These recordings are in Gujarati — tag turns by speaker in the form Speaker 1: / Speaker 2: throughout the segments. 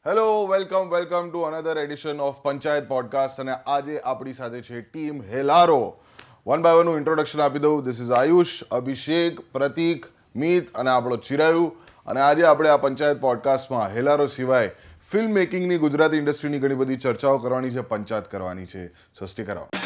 Speaker 1: Hello welcome to another edition of Panchayat podcast અને આજે આપણી સાથે છે ટીમ હેલારો. વન બાય વનનું ઇન્ટ્રોડક્શન આપી દઉં. ધીસ ઇઝ આયુષ, અભિષેક, પ્રતીક, મિત અને આપણો ચિરાયુ. અને આજે આપણે આ પંચાયત પોડકાસ્ટમાં હેલારો સિવાય ફિલ્મ મેકિંગની ગુજરાતી ઇન્ડસ્ટ્રીની ઘણી બધી ચર્ચાઓ કરવાની છે, પંચાયત કરવાની છે. So stick around.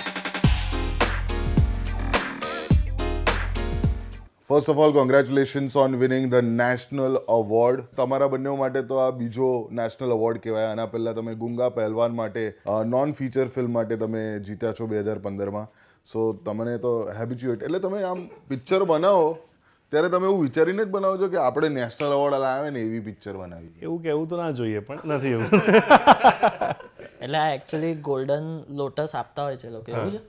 Speaker 1: First of all congratulations on winning the national award. તમારા બંને માટે તો આ બીજો નેશનલ અવોર્ડ કહેવાય. આના પહેલાં તમે ગુંગા પહેલવાન માટે નોન ફીચર ફિલ્મ માટે તમે જીત્યા છો 2015માં. સો તમને તો હેબિચ્યુએટ, એટલે તમે આમ પિક્ચર બનાવો ત્યારે તમે એવું વિચારીને જ બનાવો છો કે આપણે નેશનલ અવોર્ડ લાવે ને એવી પિક્ચર બનાવી?
Speaker 2: એવું કહેવું તો ના જોઈએ, પણ નથી એવું.
Speaker 3: એટલે આ એકચ્યુઅલી ગોલ્ડન લોટસ આપતા હોય છે લોકો, એવું છે?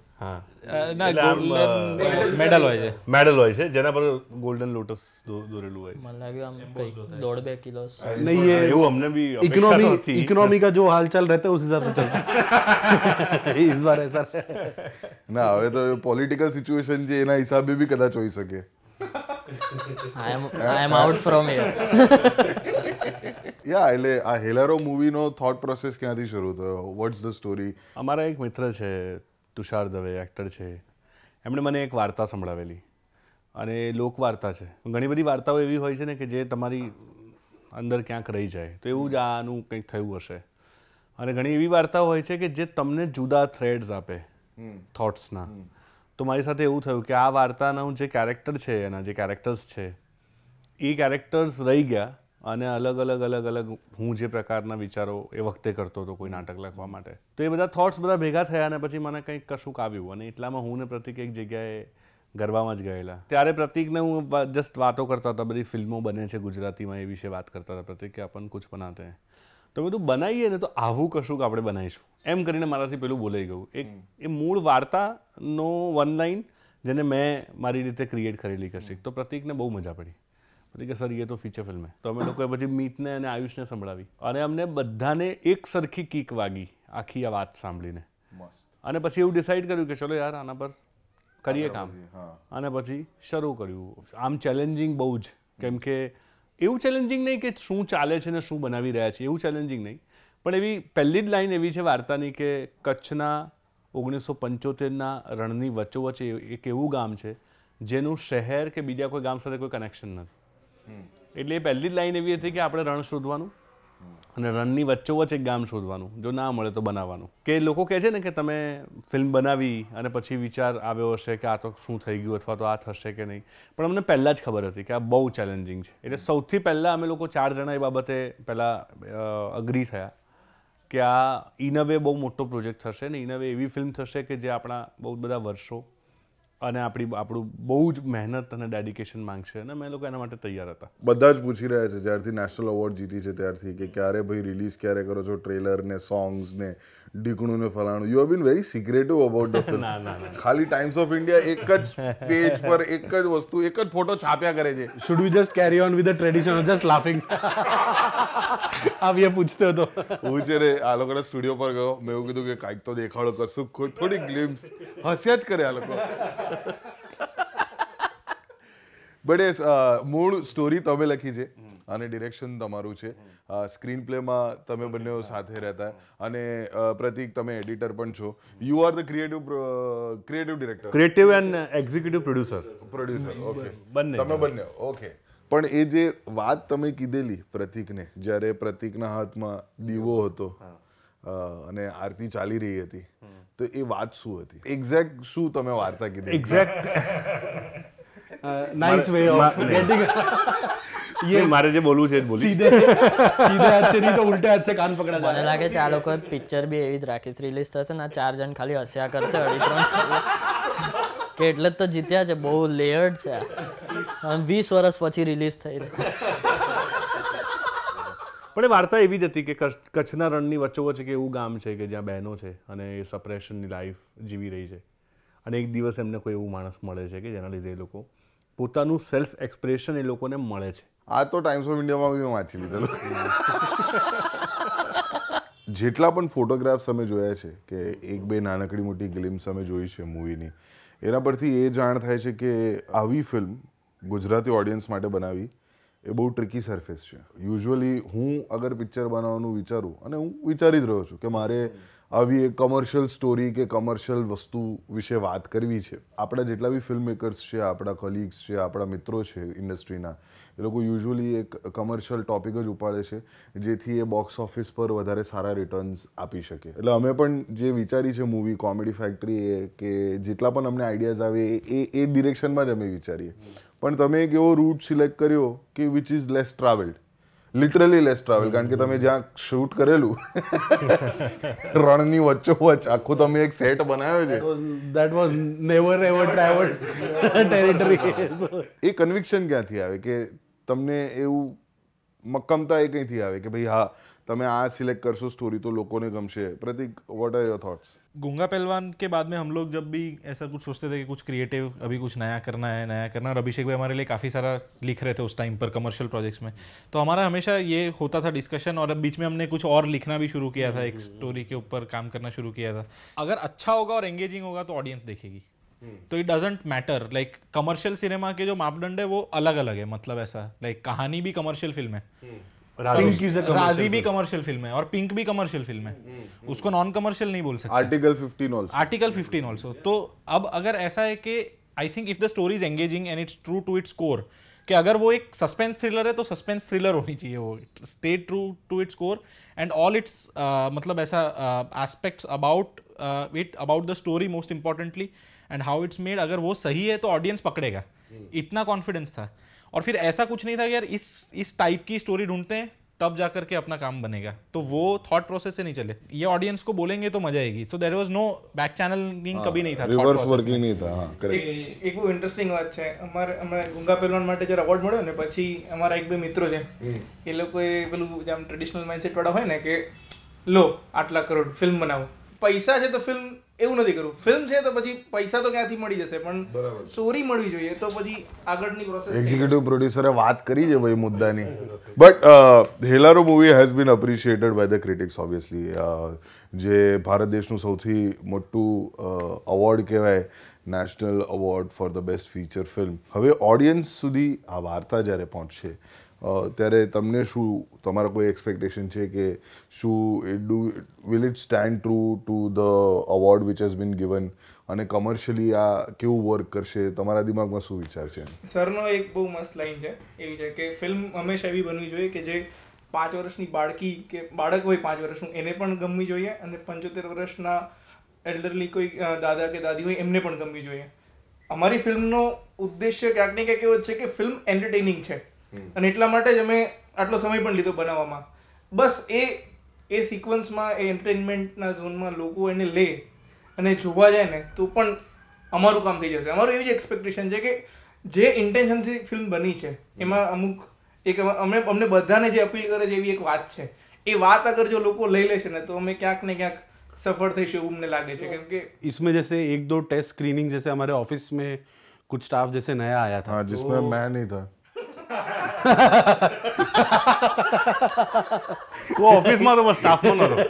Speaker 2: મેડલ હોય છે જેના પર ગોલ્ડન લોટસ દોરેલું હોય.
Speaker 3: મને લાગ્યું આમ કઈ 1.5-2 કિલો
Speaker 2: नहीं है, એવું અમને भी
Speaker 4: इकोनॉमी का जो हालचाल रहता है उस हिसाब से चलता है इस बार ऐसा
Speaker 1: ના, હવે તો પોલિટિકલ સિચ્યુએશન છે એના હિસાબે બી કદાચ હોઈ શકે.
Speaker 3: I am out from here.
Speaker 1: યા એટલે આ હેલારો મૂવીનો થોટ પ્રોસેસ ક્યાંથી શરૂ થયો? What's the story?
Speaker 2: અમારા એક મિત્ર છે તુષાર દવે, એક્ટર છે. એમણે મને એક વાર્તા સંભળાવેલી અને એ લોકવાર્તા છે. ઘણી બધી વાર્તાઓ એવી હોય છે ને કે જે તમારી અંદર ક્યાંક રહી જાય, તો એવું જ આનું કંઈક થયું હશે. અને ઘણી એવી વાર્તાઓ હોય છે કે જે તમને જુદા થ્રેડ્સ આપે થોટ્સના. તો મારી સાથે એવું થયું કે આ વાર્તાનું જે કેરેક્ટર છે, એના જે કેરેક્ટર્સ છે એ કેરેક્ટર્સ રહી ગયા અને અલગ અલગ હું જે પ્રકારના વિચારો એ વખતે કરતો હતો કોઈ નાટક લખવા માટે, તો એ બધા થોટ્સ બધા ભેગા થયા અને પછી મને કંઈક કશુંક આવ્યું. અને એટલામાં હું ને પ્રતિક એક જગ્યાએ ગરબામાં જ ગયેલા. ત્યારે પ્રતિકને હું જસ્ટ વાતો કરતા હતા, બધી ફિલ્મો બને છે ગુજરાતીમાં એ વિશે વાત કરતા હતા. પ્રતિક કે આપણ કુછ બનાતે हैं, તો બધું બનાવીએ ને તો આવું કશુંક આપણે બનાવીશું એમ કરીને મારાથી પેલું બોલાઈ ગયું. એ મૂળ વાર્તાનો વન લાઈન જેને મેં મારી રીતે ક્રિએટ કરેલી કશીક. તો પ્રતિકને બહુ મજા પડી. કે સર એ તો ફીચર ફિલ્મ હે. તો અમે લોકોએ પછી મીતને અને આયુષને સંભળાવી અને અમને બધાને એક સરખી કીક વાગી આખી આ વાત સાંભળીને. અને પછી એવું ડિસાઈડ કર્યું કે ચલો યાર આના પર કરીએ કામ. અને પછી શરૂ કર્યું. આમ ચેલેન્જિંગ બહુ જ, કેમ કે એવું ચેલેન્જિંગ નહીં કે શું ચાલે છે ને શું બનાવી રહ્યા છે, એવું ચેલેન્જિંગ નહીં. પણ એવી પહેલી જ લાઈન એવી છે વાર્તાની કે કચ્છના 1975ના રણની વચ્ચોવચ્ચે એક એવું ગામ છે જેનું શહેર કે બીજા કોઈ ગામ સાથે કોઈ કનેક્શન નથી. એટલે એ પહેલી જ લાઈન એવી હતી કે આપણે રણ શોધવાનું અને રણની વચ્ચોવચ્ચ એક ગામ શોધવાનું, જો ના મળે તો બનાવવાનું. કે લોકો કહે છે ને કે તમે ફિલ્મ બનાવી અને પછી વિચાર આવ્યો હશે કે આ તો શું થઈ ગયું અથવા તો આ થશે કે નહીં, પણ અમને પહેલાં જ ખબર હતી કે આ બહુ ચેલેન્જિંગ છે. એટલે સૌથી પહેલાં અમે લોકો 4 જણા એ બાબતે પહેલાં અગ્રી થયા કે આ ઇનવે બહુ મોટો પ્રોજેક્ટ થશે ને ઇનવે એવી ફિલ્મ થશે કે જે આપણા બહુ બધા વર્ષો અને આપણું બહુ જ મહેનત અને ડેડિકેશન માંગશે. અને અમે લોકો એના માટે તૈયાર હતા.
Speaker 1: બધા જ પૂછી રહ્યા છે જ્યારથી નેશનલ અવોર્ડ જીતી છે ત્યારથી કે ક્યારે ભાઈ રિલીઝ ક્યારે કરો છો, ટ્રેલર ને સોંગ્સ ને ઢીકણું ને ફલાણું. You have been very secretive about the film. ખાલી ટાઈમ્સ ઓફ ઇન્ડિયા એક જ પેજ પર એક જ વસ્તુ, એક જ ફોટો છાપ્યા કરે છે.
Speaker 4: Should we just carry on with the tradition और जस्ट लाफिंग? आप ये पूछते हो तो
Speaker 1: હું છે ને આ લોકોના સ્ટુડિયો પર ગયો, મેં એવું કીધું કે કાંઈક તો દેખાડો, કશું કોઈ થોડી ગ્લિમ્સ. હસ્યા જ કરે આ લોકો. બટ મૂળ સ્ટોરી તમે લખી છે અને ડિરેક્શન તમારું છે. સ્ક્રીન પ્લેમાં તમે બંને સાથે રહેતા અને પ્રતીક તમે એડિટર પણ છો. You are the creative director,
Speaker 2: creative and executive producer.
Speaker 1: Okay,
Speaker 2: બંને
Speaker 1: તમે બંને. ઓકે. પણ એ જે વાત તમે કીધેલી પ્રતીકને, જ્યારે પ્રતીકના હાથમાં દીવો હતો અને આરતી ચાલી રહી હતી, તો એ વાત શું હતી? એક્ઝેક્ટ શું તમે વાર્તા કીધી?
Speaker 2: Exact
Speaker 4: nice way of getting.
Speaker 2: ये मारे જે બોલવું છે જ બોલી.
Speaker 4: सीधे हाथ से नहीं तो उल्टे हाथ से कान पकड़ा जा.
Speaker 3: મને લાગે છે આ લોકોએ પિક્ચર બી એવી જ રાખી, રિલીઝ થશે ને 4 જણ ખાલી હસ્યા કરશે 2.5 કે એટલે જ તો જીત્યા છે. બહુ લેયર્ડ છે. 20 વર્ષ પછી રિલીઝ થઈ.
Speaker 2: પણ એ વાર્તા એવી જ હતી કે કચ્છના રણની વચ્ચોવચ્ચ એક એવું ગામ છે કે જ્યાં બહેનો છે અને એ સપ્રેશનની લાઈફ જીવી રહી છે. અને એક દિવસ એમને કોઈ એવું માણસ મળે છે કે જેના લીધે એ લોકો પોતાનું સેલ્ફ એક્સપ્રેશન એ લોકોને મળે છે.
Speaker 1: આ તો ટાઈમ્સ ઓફ ઇન્ડિયામાં બી વાંચી લીધેલું. જેટલા પણ ફોટોગ્રાફ્સ અમે જોયા છે કે એક બે નાનકડી મોટી ગ્લિમ્સ અમે જોઈ છે મૂવીની, એના પરથી એ જાણ થાય છે કે આવી ફિલ્મ ગુજરાતી ઓડિયન્સ માટે બનાવી એ બહુ ટ્રિકી સરફેસ છે. યુઝ્યુઅલી હું અગર પિક્ચર બનાવવાનું વિચારું, અને હું વિચારી જ રહ્યો છું કે મારે આવી એક કમર્શિયલ સ્ટોરી કે કમર્શિયલ વસ્તુ વિશે વાત કરવી છે. આપણા જેટલા બી ફિલ્મ મેકર્સ છે, આપણા કલીગ્સ છે, આપણા મિત્રો છે ઇન્ડસ્ટ્રીના, એ લોકો યુઝ્યુઅલી એક કમર્શિયલ ટોપિક જ ઉપાડે છે જેથી એ બોક્સ ઓફિસ પર વધારે સારા રિટર્ન્સ આપી શકે. એટલે અમે પણ જે વિચારી છે મૂવી કોમેડી ફેક્ટરી એ કે જેટલા પણ અમને આઈડિયાઝ આવે એ ડિરેક્શનમાં જ અમે વિચારીએ. પણ તમે એક એવો રૂટ સિલેક્ટ કર્યો કે which is less travelled, literally less travel, કારણ કે તમે જ્યાં શૂટ કરેલું રણની વચ્ચોવચ્ચ આખું તમે એક સેટ બનાવ્યો છે.
Speaker 4: That was never ever traveled territory.
Speaker 1: એ કન્વિક્શન ક્યાંથી આવે કે તમને એવું મક્કમતા એ કઈથી આવે કે ભાઈ હા તમે આ સિलेक्ट करसो स्टोरी तो लोगों ने गमशे. Pratik, what are your thoughts?
Speaker 5: Goonga Pehlwan के बाद में हम लोग जब भी ऐसा कुछ सोचते थे कि कुछ क्रिएटिव अभी कुछ नया करना है और अभिषेक भाई हमारे लिए काफ़ी सारा लिख रहे थे उस टाइम पर कमर्शियल प्रोजेक्ट्स में, तो हमारा हमेशा ये होता था डिस्कशन, और अब बीच में हमने कुछ और लिखना भी शुरू किया था, एक स्टोरी के ऊपर काम करना शुरू किया था. अगर अच्छा होगा और एंगेजिंग होगा तो ऑडियंस देखेगी. तो it doesn't matter, like commercial cinema के जो मापदंड है वो अलग अलग है. मतलब ऐसा लाइक कहानी भी कमर्शियल फिल्म है, राजी भी कमर्शियल फिल्म है, और पिंक भी कमर्शियल फिल्म है, उसको नॉन कमर्शियल नहीं बोल सकते. Article 15 also. तो अब अगर ऐसा है कि I think if the story is engaging and it's true to its core, कि अगर वो एक सस्पेंस थ्रिलर है तो सस्पेंस थ्रिलर होनी चाहिए, वो stay true to its core and all its मतलब ऐसा aspects about it, about the story most importantly and how it's made, अगर वो सही है तो ऑडियंस पकड़ेगा. इतना कॉन्फिडेंस था. और फिर ऐसा कुछ नहीं था कि यार इस टाइप की स्टोरी ढूंढते हैं तब जाकर के अपना काम बनेगा, तो वो थॉट प्रोसेस से नहीं चले. ये ऑडियंस को बोलेंगे तो मजा आएगी. So there was no back channeling, कभी नहीं था,
Speaker 1: रिवर्स वर्किंग नहीं था. हाँ, करेक्ट.
Speaker 6: એક બહુ ઇન્ટરેસ્ટિંગ વાત છે. અમે ગુંગા પહેલવાન માટે જ્યારે એવોર્ડ મળ્યો ને પછી અમારા એક બે મિત્રો છે, એ લોકોએ પેલું જેમ ટ્રેડિશનલ માઇન્ડસેટ વાળા હોય ને કે લો આટલા કરોડ ફિલ્મ બનાવો, પૈસા છે તો ફિલ્મ, એવું નથી કરવું, ફિલ્મ છે તો પછી પૈસા તો ક્યાંથી મળી જશે, પણ સ્ટોરી મળવી જોઈએ, તો પછી આગળની પ્રોસેસ.
Speaker 1: એક્ઝિક્યુટિવ પ્રોડ્યુસરે વાત કરી છે ભાઈ મુદ્દાની. But Hellaro movie has been appreciated by the critics obviously. જે ભારત દેશનું સૌથી મોટું અવોર્ડ કહેવાય, national award for the best feature film. હવે ઓડિયન્સ સુધી આ વાર્તા જ્યારે પહોંચશે ત્યારે તમને શું, તમારા કોઈ એક્સપેક્ટેશન છે કે શું will it stand true to the award which has been given, અને કમર્શિયલી આ કેવું વર્ક કરશે? તમારા દિમાગમાં શું વિચાર છે?
Speaker 6: સરનો એક બહુ મસ્ત લાઈન છે, એવી છે કે ફિલ્મ હંમેશા એવી બનવી જોઈએ કે જે 5 વર્ષની બાળકી કે બાળક હોય 5 વર્ષનું એને પણ ગમવી જોઈએ, અને 75 વર્ષના એલ્ડરલી કોઈ દાદા કે દાદી હોય એમને પણ ગમવી જોઈએ. અમારી ફિલ્મનો ઉદ્દેશ્ય ક્યાંક ને ક્યાંક એવો છે કે ફિલ્મ એન્ટરટેનિંગ છે, અને એટલા માટે જ અમે આટલો સમય પણ લીધો બનાવવામાં. બસ એ સિક્વન્સમાં, એ એન્ટરટેનમેન્ટના ઝોનમાં લોકો એને લે અને જોવા જાય ને તો પણ અમારું કામ થઈ જશે. અમારું એવી જ એક્સપેક્ટેશન છે કે જે ઇન્ટેન્શનથી ફિલ્મ બની છે એમાં અમુક એક અમને બધાને જે અપીલ કરે છે એવી એક વાત છે, એ વાત અગર જો લોકો લઈ લેશે ને તો અમે ક્યાંક ને ક્યાંક सफर थे शुभ में लागे थे. क्योंकि
Speaker 4: इसमें जैसे 1-2 टेस्ट स्क्रीनिंग जैसे हमारे ऑफिस में कुछ स्टाफ जैसे नया आया था,
Speaker 1: हाँ, जिसमें मैं नहीं था.
Speaker 2: वो ऑफिस में तो बस स्टाफ में ना.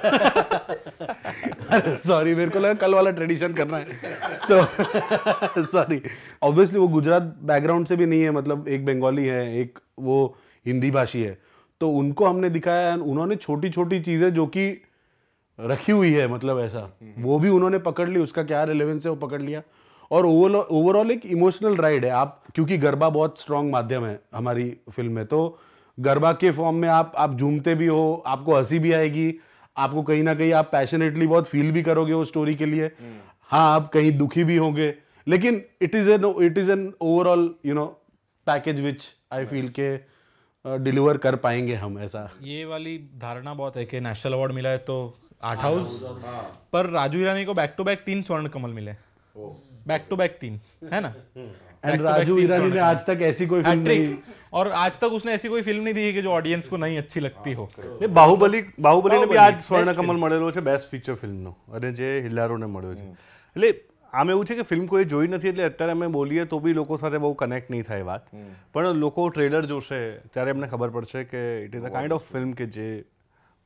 Speaker 4: सॉरी, मेरे को लगा कल वाला ट्रेडिशन करना है तो सॉरी. ऑब्वियसली वो गुजरात बैकग्राउंड से भी नहीं है, मतलब एक बंगाली है, एक वो हिंदी भाषी है, तो उनको हमने दिखाया, उन्होंने छोटी छोटी चीज़ें जो कि रखी हुई है, मतलब ऐसा वो भी उन्होंने पकड़ ली, उसका क्या रिलेवेंस है वो पकड़ लिया. और ओवरऑल एक इमोशनल राइड है. आप क्योंकि गरबा बहुत स्ट्रॉन्ग माध्यम है हमारी फिल्म में, तो गरबा के फॉर्म में आप झूमते भी हो, आपको हंसी भी आएगी, आपको कहीं ना कहीं आप पैशनेटली बहुत फील भी करोगे वो स्टोरी के लिए. हाँ, आप कहीं दुखी भी होंगे, लेकिन it is an overall package which I feel के डिलीवर कर पाएंगे हम. ऐसा
Speaker 5: ये वाली धारणा बहुत है कि नेशनल अवार्ड मिला है तो आर्ट हाउस, पर राजू ईरानी को बैक टू बैक 3 स्वर्ण कमल मिले, बैक टू बैक 3, है ना.
Speaker 4: एंड राजू ईरानी ने आज तक ऐसी कोई फिल्म नहीं,
Speaker 5: और आज तक उसने ऐसी कोई फिल्म नहीं दी कि जो ऑडियंस को नहीं अच्छी लगती हो.
Speaker 2: બાહુબલીને બી આજ સ્વર્ણ કમલ મળેલો છે બેસ્ટ ફીચર ફિલ્મનો, અને જે હિલ્લારોને મળ્યો છે. એટલે આમ એવું છે કે ફિલ્મ કોઈ જોઈ નથી, એટલે અત્યારે અમે બોલીએ તો બી લોકો સાથે બહુ કનેક્ટ નહીં થાય વાત, પણ લોકો ટ્રેલર જોશે ત્યારે એમને ખબર પડશે કે it is a kind of film કે જે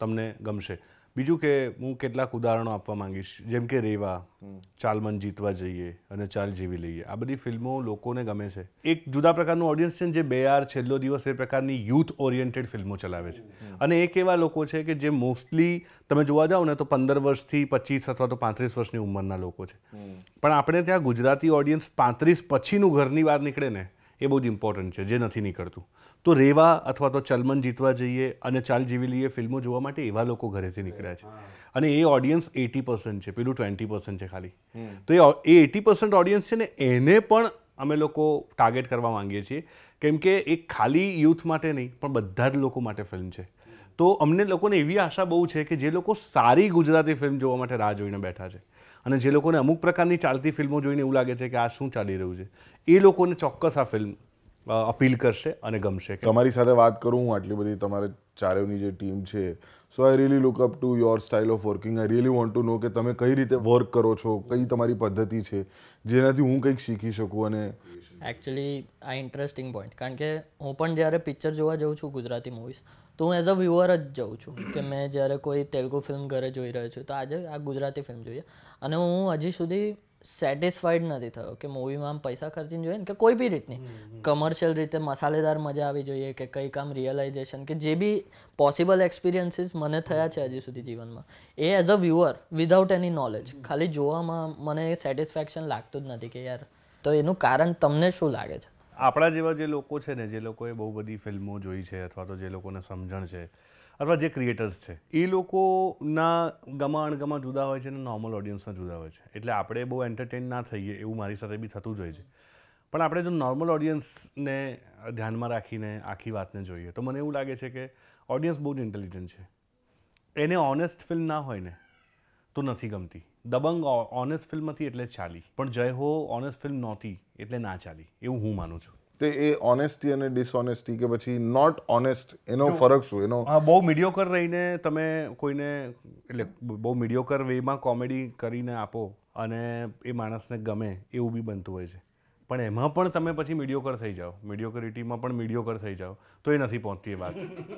Speaker 2: તમને ગમશે. બીજું કે હું કેટલાક ઉદાહરણો આપવા માંગીશ, જેમ કે રેવા, ચાલમન જીતવા જઈએ અને ચાલ જીવી લઈએ. આ બધી ફિલ્મો લોકોને ગમે છે. એક જુદા પ્રકારનું ઓડિયન્સ છે જે 2 યાર, છેલ્લો દિવસ એ પ્રકારની યુથ ઓરિએન્ટેડ ફિલ્મો ચલાવે છે. અને એક એવા લોકો છે કે જે મોસ્ટલી તમે જોવા જાઓ ને તો 15 વર્ષથી 25 અથવા તો 35 વર્ષની ઉંમરના લોકો છે. પણ આપણે ત્યાં ગુજરાતી ઓડિયન્સ 35 પછીનું ઘરની બહાર નીકળે ને એ બહુ જ ઇમ્પોર્ટન્ટ છે, જે નથી નીકળતું. તો રેવા અથવા તો ચલમન જીતવા જઈએ અને ચાલ જીવી લઈએ ફિલ્મો જોવા માટે એવા લોકો ઘરેથી નીકળ્યા છે. અને એ ઓડિયન્સ 80% છે, પેલું 20% છે ખાલી. તો એ 80% ઓડિયન્સ છે ને એને પણ અમે લોકો ટાર્ગેટ કરવા માંગીએ છીએ, કેમ કે એક ખાલી યુથ માટે નહીં પણ બધા જ લોકો માટે ફિલ્મ છે. તો અમને લોકોને એવી આશા બહુ છે કે જે લોકો સારી ગુજરાતી ફિલ્મ જોવા માટે રાહ જોઈને બેઠા છે અને જે લોકોને અમુક પ્રકારની ચાલતી ફિલ્મો જોઈને એવું લાગે છે કે આ શું ચાલી રહ્યું છે, એ લોકોને ચોક્કસ આ ફિલ્મ અપીલ કરશે અને ગમશે.
Speaker 1: તમારી સાથે વાત કરું હું આટલી બધી તમારે ચારેયની જે ટીમ છે, so I really look up to your style of working. I really want to know કે તમે કઈ રીતે વર્ક કરો છો, કઈ તમારી પદ્ધતિ છે જેનાથી હું કંઈક શીખી શકું. અને
Speaker 3: એકચ્યુઅલી આ ઇન્ટરેસ્ટિંગ પોઈન્ટ, કારણ કે હું પણ જ્યારે પિક્ચર જોવા જાઉં છું ગુજરાતી મૂવીઝ, તો હું એઝ અ વ્યુઅર જ જાઉં છું કે મેં જ્યારે કોઈ તેલુગુ ફિલ્મ ઘરે જોઈ રહ્યો છું તો આજે આ ગુજરાતી ફિલ્મ જોઈએ. અને હું હજી સુધી સેટિસ્ફાઈડ નથી થયો કે મૂવીમાં આમ પૈસા ખર્ચીને જોઈએ ને કે કોઈ બી રીતની કમર્શિયલ રીતે મસાલેદાર મજા આવી જોઈએ કે કંઈક આમ રિયલાઇઝેશન કે જે બી પોસિબલ એક્સપિરિયન્સીસ મને થયા છે હજી સુધી જીવનમાં, એ as a viewer without any knowledge ખાલી જોવામાં મને સેટિસ્ફેક્શન લાગતું જ નથી કે યાર. તો એનું કારણ તમને શું લાગે છે?
Speaker 2: આપણા જેવા જે લોકો છે ને, જે લોકોએ બહુ બધી ફિલ્મો જોઈ છે અથવા તો જે લોકોને સમજણ છે અથવા જે ક્રિએટર્સ છે, એ લોકોના ગમા અણગમા જુદા હોય છે અને નોર્મલ ઓડિયન્સના જુદા હોય છે. એટલે આપણે બહુ એન્ટરટેન ના થઈએ એવું મારી સાથે બી થતું જ હોય છે. પણ આપણે જો નોર્મલ ઓડિયન્સને ધ્યાનમાં રાખીને આખી વાતને જોઈએ તો મને એવું લાગે છે કે ઓડિયન્સ બહુ જ ઇન્ટેલિજન્ટ છે. એને ઓનેસ્ટ ફિલ્મ ના હોય ને તો નથી ગમતી. દબંગ ઓનેસ્ટ ફિલ્મ હતી એટલે ચાલી, પણ જય હો ઓનેસ્ટ ફિલ્મ નહોતી એટલે ના ચાલી, એવું હું માનું છું.
Speaker 1: તે એ ઓનેસ્ટી અને ડિસઓનેસ્ટી કે પછી નોટ ઓનેસ્ટ, એનો ફરક શું? એનો
Speaker 2: બહુ મીડિયોકર રહીને તમે કોઈને, એટલે બહુ મીડિયોકર વેમાં કોમેડી કરીને આપો અને એ માણસને ગમે એવું બી બનતું હોય છે. પણ એમાં પણ તમે પછી મીડિયોકર થઈ જાઓ, મીડિયોકરિટીમાં પણ મીડિયોકર થઈ જાઓ તો એ નથી પહોંચતી એ વાત.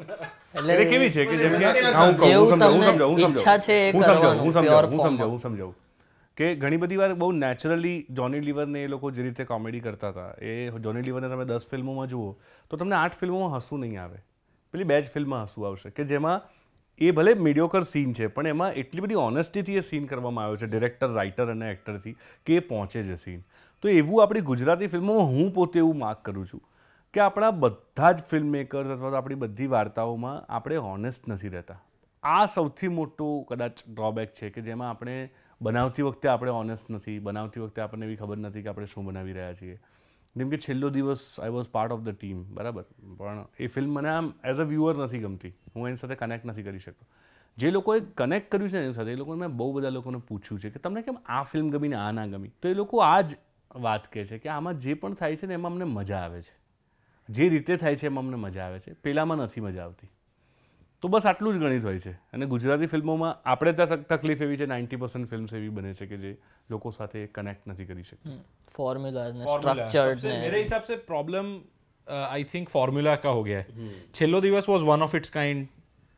Speaker 2: એટલે કેવી છે કે જેમ કે હું સમજાવું કે ઘણી બધી વાર બહુ નેચરલી જોની લીવરને એ લોકો જે રીતે કોમેડી કરતા હતા, એ જોની લીવરને તમે 10 ફિલ્મોમાં જુઓ તો તમને 8 ફિલ્મોમાં હસવું નહીં આવે, પેલી 2 જ ફિલ્મમાં હસવું આવશે કે જેમાં એ ભલે મીડિયોકર સીન છે પણ એમાં એટલી બધી ઓનેસ્ટીથી એ સીન કરવામાં આવ્યો છે ડિરેક્ટર, રાઇટર અને એક્ટરથી કે એ પહોંચે છે સીન. તો એવું આપણી ગુજરાતી ફિલ્મોમાં હું પોતે એવું માર્ક કરું છું કે આપણા બધા જ ફિલ્મ મેકર્સ અથવા તો આપણી બધી વાર્તાઓમાં આપણે ઓનેસ્ટ નથી રહેતા. આ સૌથી મોટું કદાચ ડ્રોબેક છે કે જેમાં આપણે બનાવતી વખતે આપણે ઓનેસ્ટ નથી, બનાવતી વખતે આપણને એવી ખબર નથી કે આપણે શું બનાવી રહ્યા છીએ. જેમ કે છેલ્લો દિવસ I was part of the team, બરાબર, પણ એ ફિલ્મ મને આમ એઝ અ વ્યુઅર નથી ગમતી, હું એની સાથે કનેક્ટ નથી કરી શકતો. જે લોકોએ કનેક્ટ કર્યું છે એની સાથે, એ લોકોને મેં બહુ બધા લોકોને પૂછ્યું છે કે તમને કેમ આ ફિલ્મ ગમી ને આ ના ગમી, તો એ લોકો આ જ વાત કહે છે કે આમાં જે પણ થાય છે ને એમાં અમને મજા આવે છે, જે રીતે થાય છે એમાં અમને મજા આવે છે, પેલામાં નથી મજા આવતી. તો બસ આટલું જ ગણિત હોય છે. અને ગુજરાતી ફિલ્મોમાં આપણે ત્યાં તકલીફ એવી છે 90% ફિલ્મ્સ એવી બને છે કે જે લોકો સાથે કનેક્ટ નથી કરી શકતી.
Speaker 3: फॉर्मूला स्ट्रक्चर्ड ने
Speaker 5: मेरे हिसाब से प्रॉब्लम आई थिंक फॉर्मूला का हो गया है. Chhello Divas was one of its kind,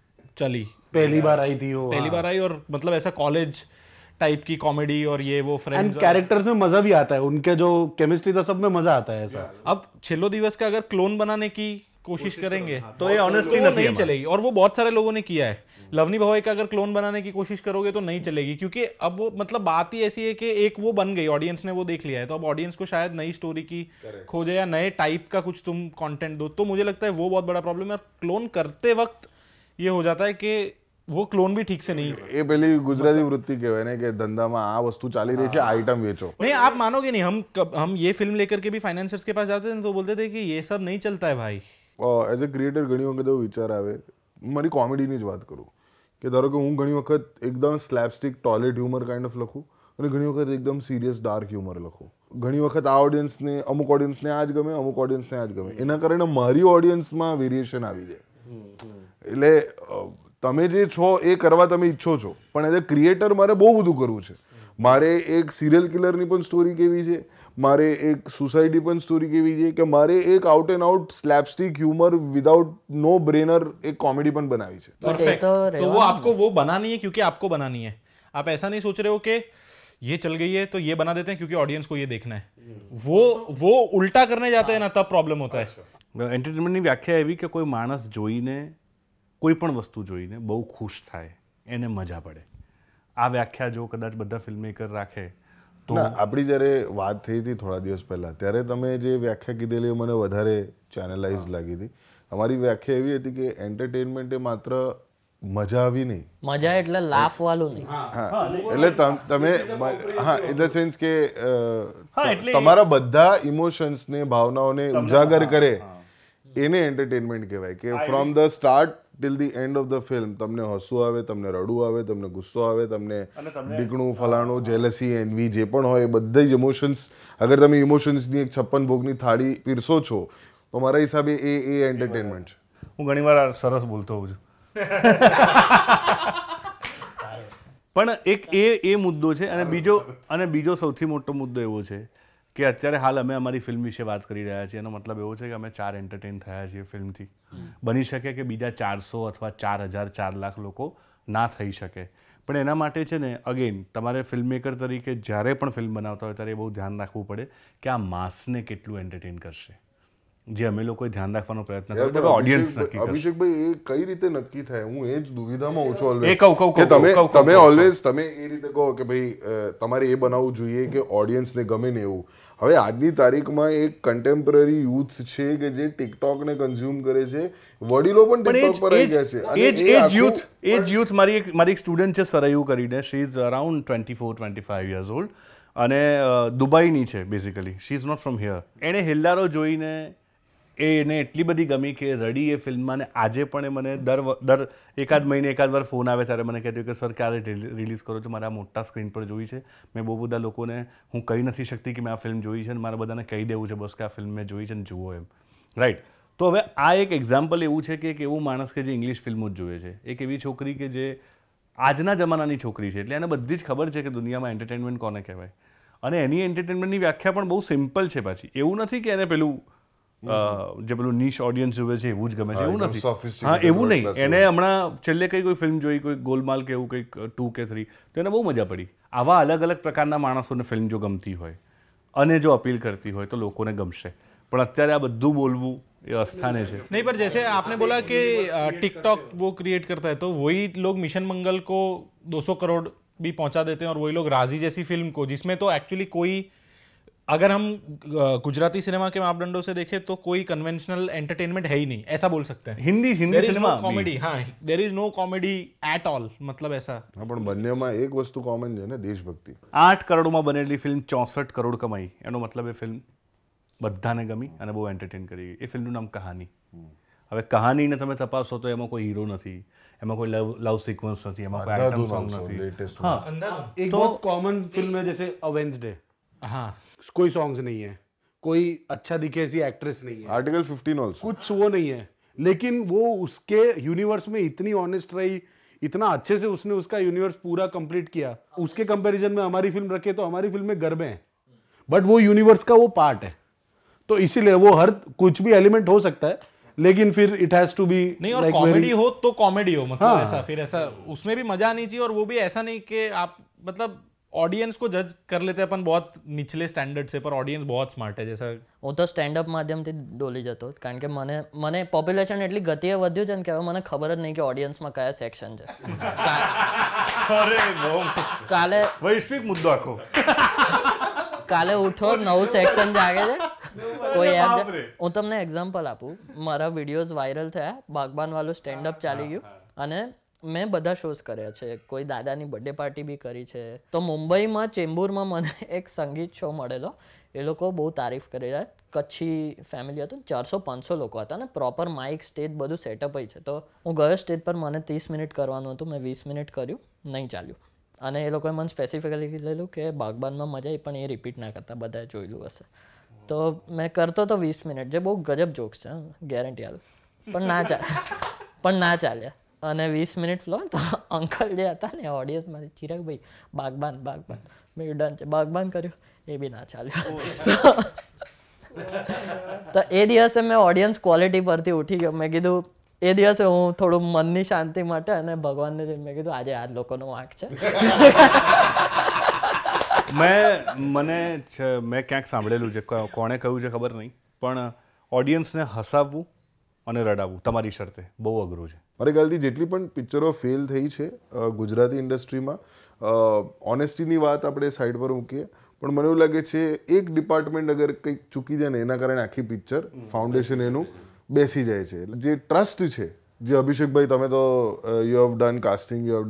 Speaker 5: चली
Speaker 4: पहली बार आई थी वो,
Speaker 5: पहली बार आई और मतलब ऐसा कॉलेज टाइप की कॉमेडी और ये वो फ्रेंड्स
Speaker 4: एंड कैरेक्टर्स में मजा भी आता है, उनके जो केमिस्ट्री था सब में मजा आता है ऐसा.
Speaker 5: अब छेल्लो दिवस का अगर क्लोन बनाने की कोशिश करेंगे
Speaker 2: तो ये ऑनेस्टी
Speaker 5: नहीं चलेगी, और वो बहुत सारे लोगों ने किया है. लवनी भवाई का अगर क्लोन बनाने की कोशिश करोगे तो नहीं चलेगी, क्योंकि अब वो मतलब बात ही ऐसी है कि एक वो बन गई, ऑडियंस ने वो देख लिया है, तो अब ऑडियंस को शायद नई स्टोरी की खोजे या नए टाइप का कुछ तुम कंटेंट दो. तो मुझे लगता है वो बहुत बड़ा प्रॉब्लम है. और क्लोन करते वक्त ये हो जाता है कि वो क्लोन भी ठीक से नहीं.
Speaker 1: એ પેલી ગુજરાતી વૃત્તિ કહેવાય ને કે ધંધામાં આ વસ્તુ ચાલી રહી છે, આઈટમ વેચો.
Speaker 5: नहीं, आप मानोगे नहीं, हम ये फिल्म लेकर के भी फाइनेंसर्स के पास जाते थे तो बोलते थे कि ये सब नहीं चलता है भाई.
Speaker 1: એઝ અ ક્રિએટર ઘણી વખત એવો વિચાર આવે, મારી કોમેડીની જ વાત કરું કે ધારો કે હું ઘણી વખત એકદમ slapstick toilet humour kind of લખું અને ઘણી વખત એકદમ સિરિયસ ડાર્ક હ્યુમર લખું. ઘણી વખત આ ઓડિયન્સને, અમુક ઓડિયન્સને આ જ ગમે, અમુક ઓડિયન્સને આ જ ગમે. એના કારણે મારી ઓડિયન્સમાં વેરિએશન આવી જાય. એટલે તમે જે છો એ કરવા તમે ઈચ્છો છો, પણ એઝ અ ક્રિએટર મારે બહુ બધું કરવું છે. મારે એક સિરિયલ કિલરની પણ સ્ટોરી કેવી છે, મારે એક સુસાઇડની પણ સ્ટોરી કેવી છે, કે મારે એક out and out slapstick humour without no brainer एक कॉमेडी पण बनावी છે.
Speaker 5: परफेक्ट. तो वो आपको वो बनानी है क्योंकि आपको बनानी है. आप ऐसा नहीं सोच रहे हो कि ये चल गई है तो ये बना देते हैं क्योंकि ऑडियंस को ये देखना है. वो उल्टा करने जाते हैं ना, तब प्रॉब्लम होता है.
Speaker 2: એન્ટરટેનમેન્ટની વ્યાખ્યા એવી કે કોઈ માણસ જોઈને કોઈ પણ વસ્તુ જોઈને બહુ ખુશ થાય, એને મજા પડે. આ વ્યાખ્યા જો કદાચ બધા ફિલ્મ મેકર રાખે તો
Speaker 1: આપણી જ્યારે વાત થઈ હતી થોડા દિવસ પહેલા, ત્યારે તમે જે વ્યાખ્યા કીધેલી મને વધારે ચેનલાઇઝ લાગી હતી. અમારી વ્યાખ્યા એવી હતી કે એન્ટરટેનમેન્ટ એ માત્ર મજા આવી નહીં,
Speaker 3: મજા એટલે લાફ વાળું નહીં.
Speaker 1: એટલે તમે ઇન ધ સેન્સ કે તમારા બધા ઇમોશન્સને ભાવનાઓને ઉજાગર કરે એને એન્ટરટેનમેન્ટ કહેવાય. કે from the start till the end of the film તમને હસવું આવે, તમને રડવું આવે, તમને ગુસ્સો આવે, તમને બીકણું ફલાણું જેલસી એનવી જે પણ હોય એ બધા જ ઇમોશન્સ, અગર તમે ઇમોશન્સની એક 56 ભોગની થાળી પીરસો છો તો મારા હિસાબે એ એન્ટરટેનમેન્ટ છે.
Speaker 2: હું ઘણીવાર સરસ બોલતો હોઉં છું પણ એક એ મુદ્દો છે. અને બીજો સૌથી મોટો મુદ્દો એવો છે કે અત્યારે હાલ અમે અમારી ફિલ્મ વિશે વાત કરી રહ્યા છીએ. એનો મતલબ એવો છે કે અમે 4 એન્ટરટેન થયા છીએ ફિલ્મથી. બની શકે કે બીજા 400 અથવા 4000 4 લાખ લોકો ના થઈ શકે, પણ એના માટે છે ને અગેન તમારે ફિલ્મ મેકર તરીકે જ્યારે પણ ફિલ્મ બનાવતા હોય ત્યારે બહુ ધ્યાન રાખવું પડે કે આ માસને કેટલું એન્ટરટેન કરશે. જે અમે લોકોએ ધ્યાન રાખવાનો પ્રયત્ન કર્યો કે ઓડિયન્સ નક્કી કરશે.
Speaker 1: અભિષેકભાઈ, એ કઈ રીતે નક્કી થાય? હું એ જ દુવિધામાં હું છું
Speaker 2: એ
Speaker 1: ઓલવેઝ.
Speaker 2: કહું
Speaker 1: કે તમે ઓલવેઝ તમે એ રીતે કહો કે ભાઈ તમારે એ બનાવવું જોઈએ કે ઓડિયન્સને ગમે ને એવું. હવે આજની તારીખમાં એક કન્ટેમ્પરરી યુથ છે કે જે ટિકટોકને કન્ઝ્યુમ કરે છે, વડીલો પણ ટિકટોક પર આવી ગયા છે.
Speaker 2: એ જ યુથ મારી એક સ્ટુડન્ટ છે ચિરાયુ કરીને, she is around 24-25 years old અને દુબઈની છે basically. She is not from here. એણે હેલ્લારો જોઈને એને એટલી બધી ગમી કે રડી એ ફિલ્મમાં. ને આજે પણ એ મને દર એકાદ મહિને એકાદ વાર ફોન આવે ત્યારે મને કહેતું કે સર ક્યારે રિલીઝ કરો છો, મારે આ મોટા સ્ક્રીન પર જોઈ છે. મેં બહુ બધા લોકોને હું કહી નથી શકતી કે મેં આ ફિલ્મ જોઈ છે, અને મારે બધાને કહી દેવું છે બસ કે આ ફિલ્મ મેં જોઈ છે ને જુઓ એમ. રાઈટ. તો હવે આ એક એક્ઝામ્પલ એવું છે કે એક એવું માણસ કે જે ઇંગ્લિશ ફિલ્મો જ જોઈએ છે, એક એવી છોકરી કે જે આજના જમાનાની છોકરી છે, એટલે એને બધી જ ખબર છે કે દુનિયામાં એન્ટરટેનમેન્ટ કોને કહેવાય. અને એની એન્ટરટેનમેન્ટની વ્યાખ્યા પણ બહુ સિમ્પલ છે પાછી. એવું નથી કે એને પેલું જે પેલું નીશ ઓડિયન્સ જોવે છે એવું જ ગમે છે, એવું નથી. હા, એવું નહીં. એને હમણાં છેલ્લે કોઈ ફિલ્મ જોઈ, કોઈ ગોલમાલ કે એવું કંઈક 2 કે 3, તો એને બહુ મજા પડી. આવા અલગ અલગ પ્રકારના માણસોને ફિલ્મ જો ગમતી હોય અને જો અપીલ કરતી હોય તો લોકોને ગમશે. પણ અત્યારે આ બધું બોલવું એ અસ્થાને છે.
Speaker 5: नहीं, पर जैसे आपने बोला कि टिकटॉक वो क्रिएट करता है तो वही लोग मिशन मंगल को 200 करोड़ भी पहुंचा देते हैं और वही लोग राजी जैसी फिल्म को, जिसमें तो एक्चुअली कोई, अगर हम गुजराती सिनेमा के मापदंडों से देखें तो कोई कन्वेंशनल एंटरटेनमेंट है ही नहीं, ऐसा बोल सकते हैं.
Speaker 2: हिंदी सिनेमा
Speaker 5: कॉमेडी, हाँ, there is no comedy at all. मतलब ऐसा.
Speaker 1: હા, પણ બંનેમાં એક વસ્તુ કોમન છે ને, દેશભક્તિ.
Speaker 2: 8 કરોડમાં બનેલી ફિલ્મ 64 કરોડ કમાઈ. એનો મતલબ એ ફિલ્મ બધાને ગમી અને બહુ એન્ટરટેન કરી. એ ફિલ્મનું નામ કહાની. હવે કહાનીને તમે તપાસો તો એમાં કોઈ હીરો નથી, એમાં કોઈ લવ સિક્વન્સ નથી, એમાં કોઈ આઇટમ સોંગ નથી.
Speaker 4: हाँ, एक बहुत कॉमन फिल्म है जैसे अ वेंसडे.
Speaker 5: हाँ,
Speaker 4: कोई सॉन्ग्स नहीं है, कोई अच्छा दिखे ऐसी एक्ट्रेस नहीं है,
Speaker 1: आर्टिकल 15 ऑल्सो
Speaker 4: कुछ वो नहीं है, लेकिन वो उसके यूनिवर्स में इतनी ऑनेस्ट रही, इतना अच्छे से उसने उसका यूनिवर्स पूरा कंप्लीट किया. उसके कंपैरिजन में हमारी फिल्म रखे तो हमारी फिल्म में गरबे हैं, बट वो यूनिवर्स का वो पार्ट है. तो इसीलिए वो हर कुछ भी एलिमेंट हो सकता है, लेकिन फिर इट हैज टू बी
Speaker 5: नहीं, और कॉमेडी हो तो कॉमेडी हो, मतलब ऐसा, फिर ऐसा उसमें भी मजा आनी चाहिए. और वो भी ऐसा नहीं कि आप मतलब ऑडियंस को जज कर लेते हैं अपन बहुत निचले स्टैंडर्ड से, पर ऑडियंस बहुत स्मार्ट है. जैसा
Speaker 3: હું તો સ્ટેન્ડઅપ માધ્યમથી ડોલી જતો, કારણ કે મને પોપ્યુલેશન એટલી ગતિએ વધ્યું છે ને કે હવે મને ખબર જ નહીં કે ઓડિયન્સમાં કયા સેક્શન છે. કાલે
Speaker 2: વૈશ્વિક મુદ્દો આખો.
Speaker 3: કાલે ઉઠો, નવું સેક્શન જાગે છે, કોઈ એપ. હું તમને એક્ઝામ્પલ આપું. મારા વિડીયોઝ વાયરલ થયા, બાગબાન વાળું સ્ટેન્ડઅપ ચાલી ગયું, અને મેં બધા શોઝ કર્યા છે. કોઈ દાદાની બર્થડે પાર્ટી બી કરી છે. તો મુંબઈમાં ચેમ્બુરમાં મને એક સંગીત શો મળેલો. એ લોકો બહુ તારીફ કરી રહ્યા. કચ્છી ફેમિલી હતું, 400-500 લોકો હતા, ને પ્રોપર માઇક, સ્ટેજ બધું સેટઅપ છે. તો હું ગયો સ્ટેજ પર, મને 30 મિનિટ કરવાનું હતું, મેં 20 મિનિટ કર્યું, નહીં ચાલ્યું. અને એ લોકોએ મને સ્પેસિફિકલી કીધેલું કે બાગબાનમાં મજા આવી, પણ એ રિપીટ ના કરતા, બધાએ જોયેલું હશે. તો મેં કરતો તો 20 મિનિટ, જે બહુ ગજબ જોક્સ છે, ગેરંટી આલું, પણ ના ચાલ્યા. અને 20 મિનિટ ફ્લો તો અંકલ જે હતા ને ઓડિયન્સમાંથી, ચિરાગભાઈ બાગબાન. મેં ડન છે. બાગબાન કર્યું એ બી ના ચાલ્યું. તો એ દિવસે મેં ઓડિયન્સ ક્વોલિટી પરથી ઉઠી ગયો. મેં કીધું એ દિવસે હું થોડું મનની શાંતિ માટે અને ભગવાનને મેં કીધું આજે આ લોકોનો વાંક છે.
Speaker 2: મેં ક્યાંક સાંભળેલું છે, કોણે કહ્યું છે ખબર નહીં, પણ ઓડિયન્સને હસાવવું અને રડાવવું તમારી શરતે બહુ અઘરું છે.
Speaker 1: મારા ખ્યાલથી જેટલી પણ પિક્ચરો ફેલ થઈ છે ગુજરાતી ઇન્ડસ્ટ્રીમાં, ઓનેસ્ટીની વાત આપણે સાઈડ પર મૂકીએ, પણ મને એવું લાગે છે એક ડિપાર્ટમેન્ટ અગર કંઈક ચૂકી જાય ને એના કારણે આખી પિક્ચર ફાઉન્ડેશન એનું બેસી જાય છે. જે ટ્રસ્ટ છે, જે અભિષેકભાઈ તમે તો you have done casting, you have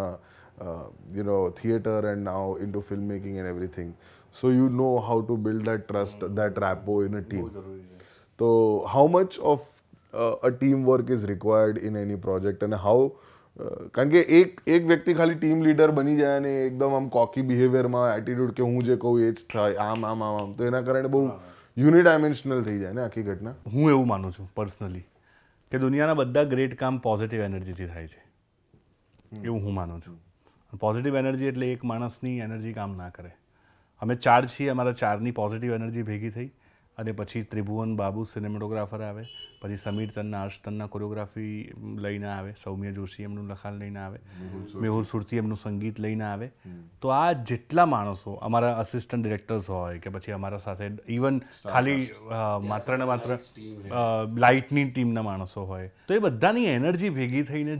Speaker 1: done theater and now into filmmaking and everything, so you know how to build that trust, that rapport in a team. So how much of a teamwork is required in any project and how કારણ કે એક વ્યક્તિ ખાલી ટીમ લીડર બની જાય અને એકદમ આમ કોકી બિહેવિયરમાં એટીટ્યુડ કે હું જે કહું એ જ થાય આમ તો એના કારણે બહુ યુનિડાયમેન્શનલ થઈ જાય ને આખી ઘટના.
Speaker 2: હું એવું માનું છું પર્સનલી કે દુનિયાના બધા ગ્રેટ કામ પોઝિટિવ એનર્જીથી થાય છે, એવું હું માનું છું. પોઝિટિવ એનર્જી એટલે એક માણસની એનર્જી કામ ના કરે. અમે 4 છીએ, અમારા 4ની પોઝિટિવ એનર્જી ભેગી થઈ અને પછી ત્રિભુવન બાબુ સિનેમેટોગ્રાફર આવે, પછી સમીર તન્ના હર્ષ તન્ના કોરિયોગ્રાફી લઈને આવે, સૌમ્ય જોશી એમનું લખાણ લઈને આવે, મેહુલ સુરતી એમનું સંગીત લઈને આવે. તો આ જેટલા માણસો, અમારા અસિસ્ટન્ટ ડિરેક્ટર્સ હોય કે પછી અમારા સાથે ઇવન ખાલી માત્ર ને માત્ર લાઇટની ટીમના માણસો હોય, તો એ બધાની એનર્જી ભેગી થઈને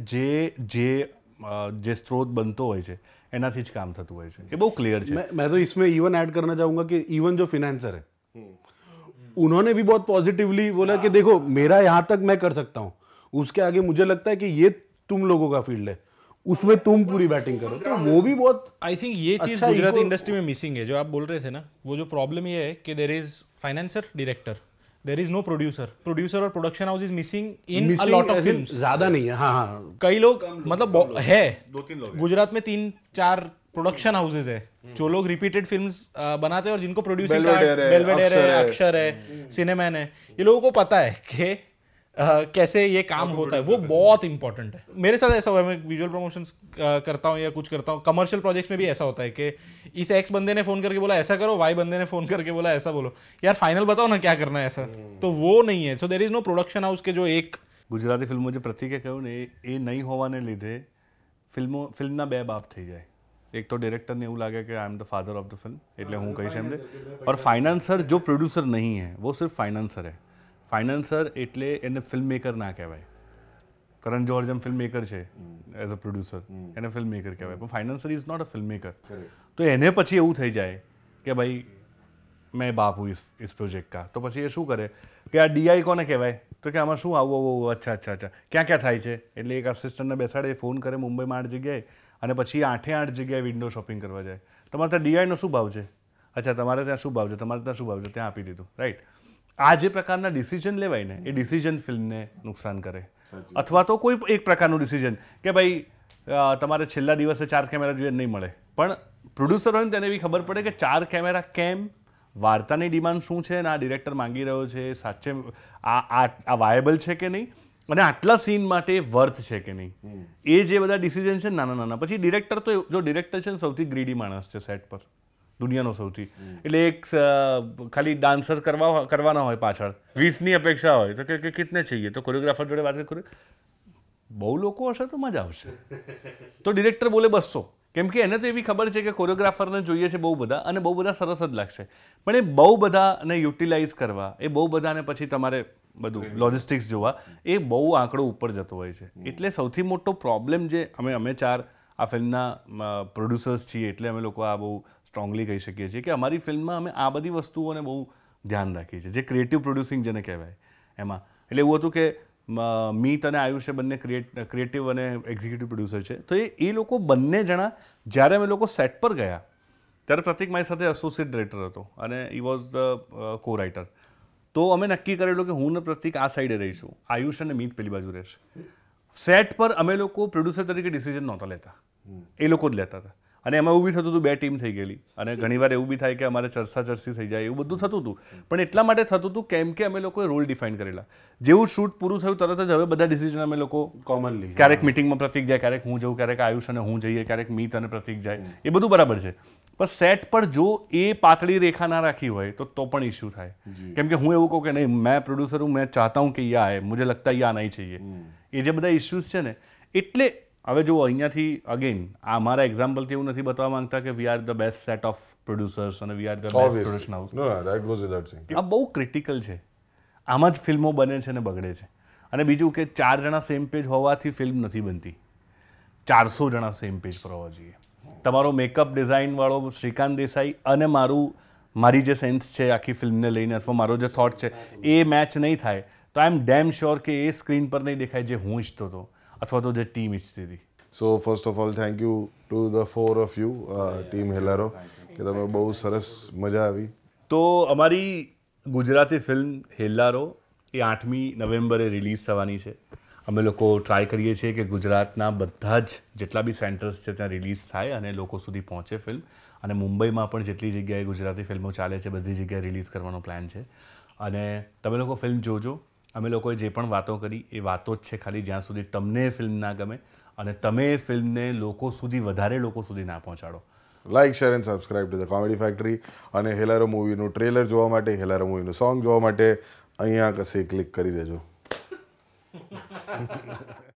Speaker 2: જે स्रोत बनतो હોય છે એનાથી જ કામ થતું હોય છે. એ બહુ ક્લિयर છે.
Speaker 4: मैं तो इसमें इवन ऐड करना चाहूंगा कि इवन जो फिनेंसर है उन्होंने भी बहुत पॉजिटिवली बोला कि देखो मेरा यहाँ तक मैं कर सकता हूँ, उसके आगे मुझे लगता है कि ये तुम लोगों का फील्ड है, उसमें तुम पूरी बैटिंग करो. तो वो भी बहुत
Speaker 5: आई थिंक ये चीज गुजराती इंडस्ट्री में मिसिंग है. जो आप बोल रहे थे ना, वो जो प्रॉब्लम ये है कि there is financier, director, there is no producer और production house is missing in a lot of films.
Speaker 4: ज्यादा नहीं है. हाँ,
Speaker 5: कई लोग मतलब है 2-3 लोग गुजरात में 3-4 प्रोडक्शन हाउसेज है जो लोग रिपीटेड फिल्म्स बनाते हैं और जिनको प्रोड्यूसिंग बेलवेडेयर है, अक्षर है, सिनेमैन है, ये लोगों को पता है कि कैसे ये काम होता है. वो बहुत इंपॉर्टेंट है. मेरे साथ ऐसा हुआ है, मैं विजुअल प्रमोशंस करता हूँ या कुछ करता हूँ, कमर्शियल प्रोजेक्ट्स में भी ऐसा होता है कि इस एक्स बंदे ने फोन करके बोला ऐसा करो, वाई बंदे ने फोन करके बोला ऐसा बोलो, यार फाइनल बताओ ना क्या करना है ऐसा. तो वो नहीं है. So there is no production house के जो एक
Speaker 2: ગુજરાતી ફિલ્મો જે પ્રતિકે કહ્યું ને એ નહીં હોવાને લીધે ફિલ્મના બે બાપ થઈ જાય. એક તો ડિરેક્ટરને એવું લાગે કે I am the father of the film, એટલે હું કહીશ એમ. और फाइनेंसर जो प्रोड्यूसर नहीं है वो सिर्फ फाइनेंसर है. फाइनेंसर એટલે એને ફિલ્મ મેકર ના કહેવાય. કરણ જોહર જેમ ફિલ્મ મેકર છે એઝ અ પ્રોડ્યુસર, એને ફિલ્મ મેકર કહેવાય, પણ financier is not a film maker. તો એને પછી એવું થઈ જાય કે ભાઈ મેં બાપ હું ઇસ પ્રોજેક્ટ કા. તો પછી એ શું કરે કે આ ડીઆઈ કોને કહેવાય, તો કે આમાં શું આવું અચ્છા ક્યાં થાય છે. એટલે એક આસિસ્ટન્ટને બેસાડે, ફોન કરે મુંબઈમાં 8 જગ્યાએ, અને પછી 8 જગ્યાએ વિન્ડો શોપિંગ કરવા જાય. તમારે ત્યાં ડીઆઈનો શું ભાવ છે, અચ્છા તમારે ત્યાં શું ભાવ છે, તમારે ત્યાં શું ભાવ છે, ત્યાં આપી દીધું. રાઈટ. આ જે પ્રકારના ડિસિઝન લેવાય ને એ ડિસિઝન ફિલ્મને નુકસાન કરે. અથવા તો કોઈ એક પ્રકારનું ડિસિઝન કે ભાઈ તમારે છેલ્લા દિવસે 4 કેમેરા જોઈએ નહીં મળે, પણ પ્રોડ્યુસર હોય ને તેને એવી ખબર પડે કે 4 કેમેરા કેમ, વાર્તાની ડિમાન્ડ શું છે અને આ ડિરેક્ટર માંગી રહ્યો છે, સાચે આ વાયેબલ છે કે નહીં, અને આટલા સીન માટે વર્થ છે કે નહીં. એ જે બધા ડિસિઝન છે નાના. પછી ડિરેક્ટર તો જો ડિરેક્ટર છે ને સૌથી ગ્રીડી માણસ છે સેટ પર, દુનિયાનો સૌથી. એટલે એક ખાલી ડાન્સર કરવાના હોય પાછળ 20ની અપેક્ષા હોય તો કે કિતને चाहिए, તો કોરિયોગ્રાફર જોડે વાત કરે બહુ લોકો હશે તો મજા આવશે, તો ડિરેક્ટર બોલે 200, કેમ કે એને તો એવી ખબર છે કે કોરિયોગ્રાફરને જોઈએ છે બહુ બધા, અને બહુ બધા સરસ જ લાગશે, પણ એ બહુ બધાને યુટિલાઇઝ કરવા, એ બહુ બધાને પછી તમારે બધું લોજિસ્ટિક્સ જોવા, એ બહુ આંકડો ઉપર જતો હોય છે. એટલે સૌથી મોટો પ્રોબ્લેમ જે અમે 4 આ ફિલ્મના પ્રોડ્યુસર્સ છીએ, એટલે અમે લોકો આ બહુ સ્ટ્રોંગલી કહી શકીએ છીએ કે અમારી ફિલ્મમાં અમે આ બધી વસ્તુઓને બહુ ધ્યાન રાખીએ છીએ, જે ક્રિએટિવ પ્રોડ્યુસિંગ જેને કહેવાય એમાં. એટલે એવું હતું કે મીત અને આયુષે બંને ક્રિએટિવ અને એક્ઝિક્યુટિવ પ્રોડ્યુસર છે. તો એ લોકો બંને જણા જ્યારે અમે લોકો સેટ પર ગયા ત્યારે પ્રતિક મારી સાથે એસોસિએટ ડિરેક્ટર હતો અને he was the co writer. તો અમે નક્કી કરેલું કે હું ને પ્રતિક આ સાઈડે રહીશું, આયુષ અને મીત પેલી બાજુ રહેશે. સેટ પર અમે લોકો પ્રોડ્યુસર તરીકે ડિસિઝન નહોતા લેતા, એ લોકો જ લેતા હતા. અને એમાં એવું બી થતું હતું 2 ટીમ થઈ ગયેલી અને ઘણીવાર એવું બી થાય કે અમારે ચર્ચી થઈ જાય એવું બધું થતું હતું. પણ એટલા માટે થતું હતું કેમ કે અમે લોકોએ રોલ ડિફાઇન કરેલા. જેવું શૂટ પૂરું થયું તરત જ હવે બધા ડિસિઝન અમે લોકો
Speaker 4: કોમનલી
Speaker 2: ક્યારેક મિટિંગમાં પ્રતિક જાય, ક્યારેક હું જઉં, ક્યારેક આયુષ અને હું જઈએ, ક્યારેક મીત અને પ્રતિક જાય, એ બધું બરાબર છે. પણ સેટ પર જો એ પાતળી રેખા ના રાખી હોય તો પણ ઇશ્યુ થાય. કેમ કે હું એવું કહું કે નહીં, મેં પ્રોડ્યુસર હું, મેં ચાહતા હું કે યે આए, મુझे लगता है ये आना ही चाहिए. એ જે બધા ઇશ્યુઝ છે ને, એટલે હવે જો અહીંયાથી અગેન આ અમારા એક્ઝામ્પલથી એવું નથી બતાવવા માંગતા કે we are the best set of producers અને we are the best production house.
Speaker 1: No, that goes without saying.
Speaker 2: આ બહુ ક્રિટિકલ છે. આમાં જ ફિલ્મો બને છે ને બગડે છે. અને બીજું કે 4 જણા સેમ પેજ હોવાથી ફિલ્મ નથી બનતી. 400 જણા સેમ પેજ પર હોવા જોઈએ. તમારો મેકઅપ ડિઝાઇનવાળો શ્રીકાંત દેસાઈ અને મારી જે સેન્સ છે આખી ફિલ્મને લઈને અથવા મારો જે થોટ છે એ મેચ નહીં થાય તો આઈ એમ ડેમ શ્યોર કે એ સ્ક્રીન પર નહીં દેખાય જે હું ઈચ્છતો હતો અથવા તો જે ટીમ ઈચ્છતી હતી.
Speaker 1: So first of all, thank you to the 4 of you, team Hellaro, કે તમે બહુ સરસ મજા આવી.
Speaker 2: તો અમારી ગુજરાતી ફિલ્મ હેલ્લારો એ 8મી નવેમ્બરે રિલીઝ થવાની છે. અમે લોકો ટ્રાય કરીએ છીએ કે ગુજરાતના બધા જ જેટલા બી સેન્ટર્સ છે ત્યાં રિલીઝ થાય અને લોકો સુધી પહોંચે ફિલ્મ. અને મુંબઈમાં પણ જેટલી જગ્યાએ ગુજરાતી ફિલ્મો ચાલે છે બધી જગ્યાએ રિલીઝ કરવાનો પ્લાન છે. અને તમે લોકો ફિલ્મ જોજો. અમે લોકોએ જે પણ વાતો કરી એ વાતો જ છે ખાલી, જ્યાં સુધી તમને ફિલ્મ ના ગમે અને તમે ફિલ્મને વધારે લોકો સુધી ના પહોંચાડો.
Speaker 1: Like, share and subscribe to the comedy factory. અને હેલારો મૂવીનું ટ્રેલર જોવા માટે, હેલારો મૂવીનું સોંગ જોવા માટે અહીંયા કશે ક્લિક કરી દેજો.